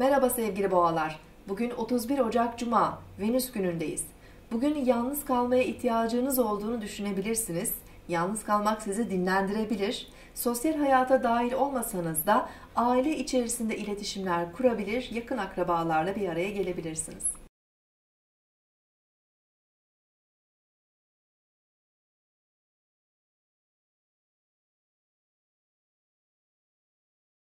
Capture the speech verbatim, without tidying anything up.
Merhaba sevgili boğalar. Bugün otuz bir Ocak Cuma, Venüs günündeyiz. Bugün yalnız kalmaya ihtiyacınız olduğunu düşünebilirsiniz. Yalnız kalmak sizi dinlendirebilir. Sosyal hayata dahil olmasanız da aile içerisinde iletişimler kurabilir, yakın akrabalarla bir araya gelebilirsiniz.